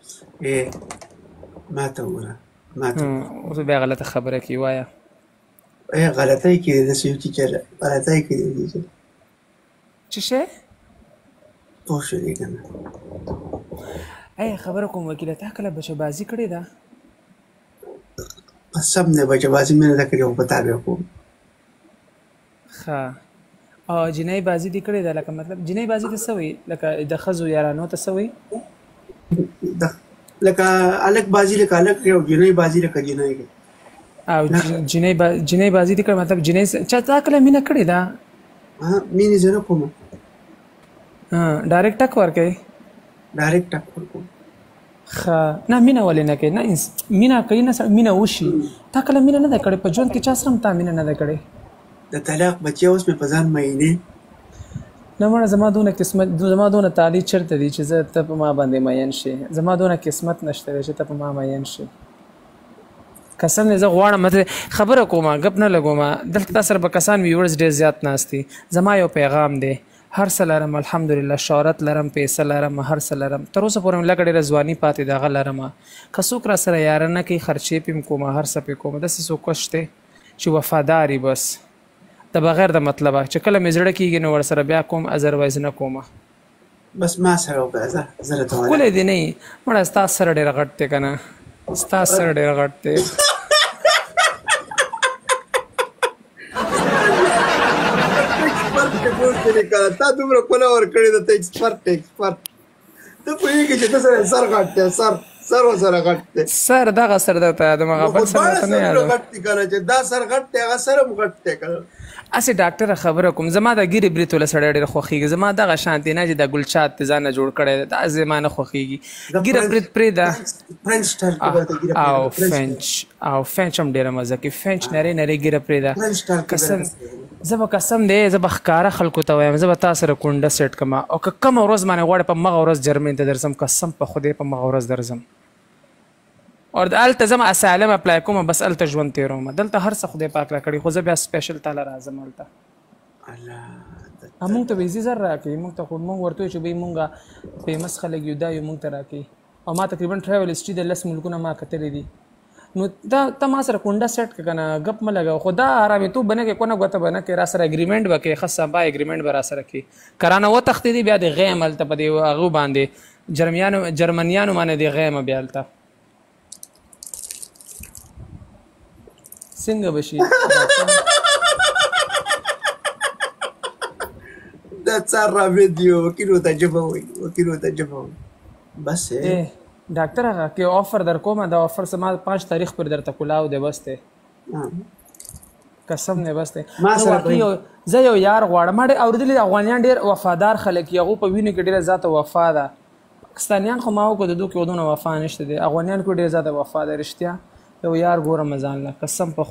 ما ته وګوره ما ته اوس بیا غلطه خبره کوي وایه. غلطۍ کې داسې یو ټیچر غلطۍ کې دی څه شی پوه شولې که نه. خبره کوم وکیله تا کله بچه‌بازي کړې ده؟ قسم دی بچه‌بازي مې نه ده کړې خو په تا بیا کوم. ښه او جنۍ بازي دې کړې ده؟ لکه مطلب جنۍ بازي ته څه وایي؟ لکه د ښځو یارانو ته څه وایي؟ لکه هلک بازي لکه هلک کوي او جنۍ بازي لکه جنۍ کوي. او جنۍ بازي دې کړې مطلب جنۍ چا تا کله مینه کړې ده؟ مینې زه نه کوم. ډایرکټ ټک ورکوي؟ ډایرکټ ټک ورکوم. ښه نه مینه ولې نه کوي؟ نه مینه کوي نه مینه وشي. تا کله مینه نه ده کړې په ژوند کې؟ چا سره هم تا مینه نه ده کړې؟ د طلاق بچی اوس مې په ځان مینې نه مړه زما دونه قسمت زما دونه تعالی چېرته دی چې زه ته په ما باندې مین شې. زما دونه قسمت نشته دی چې ته په ما مین شې. قسم دی زه غواړم خبره کومه ګپ نه لګوم. دلته تا سره به کسان ویورز ډېر زیات ناست دي. زما یو پیغام دی هر څه لرم الحمدلله شهرت لرم پیسه لرم هر څه لرم تر اوسه پورې مې لږه ډېره ځواني پاتې ده هغه لرم. که څوک را سره یاره نه کوي خرچې پې م کومه هر څه پې کومه داسې څوک شته چې وفادار وي بس د بغیر د مطلبه چې کله مې زړه کېږي نو ورسره بیا کوم ادروایز نه کومه. بس ما سره وکړه زه درته وایم ښکلی دی نه یي مړه ستا سره ډېره غټ دی که نه ستا سره ډېره غټ دی. تا دومره کوله ورکړې ده ته اکسپرټ ته پوهېږې چې ته سره سر غټ دی سر ورسره غټ دی سر دغه سر درته دمغه بل سر درته نه یادوم غټ دی که نه چې دا سر غټ دی هغه سر هم غټ دی که نه. هسې ډاکټره خبره کوم زما د ګیرې برید ټوله سړی ډېر خوښېږي. زما دغه شانتې نه چې د ګلچات ته ځان نه جوړ کړی دی دا زما نه خوښېږي. ګیره برید پرېږده او فینچ هم ډېره مزه کوي. فینچ نرۍ نرۍ ګیره پرېږده. قسم زه به قسم دی زه به ښکاره خلکو ته وایم زه به تا سره کونډه سیټ کړم او که کومه ورځ باندې غواړې په مغه ورځ جرمني ته درځم قسم په خدای په مغه ورځ درځم اور هلته ځم اسالم اپلای کوم بس هلته ژوند تېروم. دلته هر څه خدای پاک راکړي خو زه بیا سپیشل تاله راځم هلته. مونږ ته ویزې زر راکوي مونږ ته خو مونږ ورته وایو چې بهی مونږ فیمس خلک یو دا یو مونږ ته راکوي او ما تقریبا ټریول هسټري د 10 ملکونه ما کتلي دي. نو دا ته ما سره کونډه سیټ که نه ګپ مه لګوه خو دا ارامېتوب به نه کوې کونه ګوته به نه کوې را سره اګریمنټ به کوې ښه سبا اګریمنټ به را سره کوې که رانه وتښتېدې بیا د غیم هلته په دې هغو باندې جرمنیانو باندې د غیمه بیا هلته څنګه به شي دا څار را ویډیو وکیلو ته ژبه وایي بس ډاکټر هغه کې آفر در کومه دا آفر زما 5 تاریخ پر درته کولاو دی بس دی قسم دی بس دی. زه یو یار غواړم ما ډېر اورېدلي دي افغانیان ډېر وفادار خلک دي هغو په وینو کې ډېره زیاته وفا ده. پاکستانیان خو ما وکړو د دوی کې ودونه وفا نشته دی افغانیان کې ډېر زیاته وفا ده رښتیا. یو یار ګورم ځان له قسم په